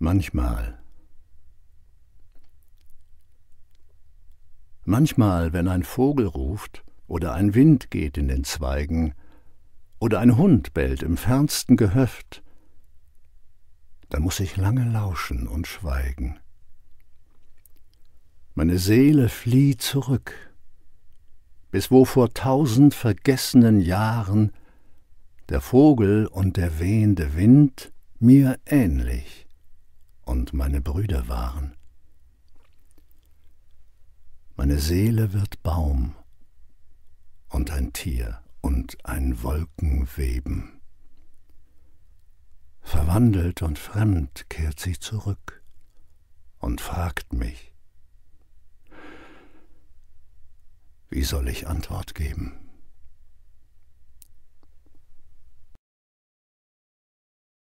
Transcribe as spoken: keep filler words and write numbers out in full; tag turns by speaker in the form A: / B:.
A: Manchmal. Manchmal, wenn ein Vogel ruft oder ein Wind geht in den Zweigen oder ein Hund bellt im fernsten Gehöft, da muß ich lange lauschen und schweigen. Meine Seele flieht zurück, bis wo vor tausend vergessenen Jahren der Vogel und der wehende Wind mir ähnlich und meine Brüder waren. Meine Seele wird Baum und ein Tier und ein Wolkenweben. Verwandelt und fremd kehrt sie zurück und fragt mich, wie soll ich Antwort geben?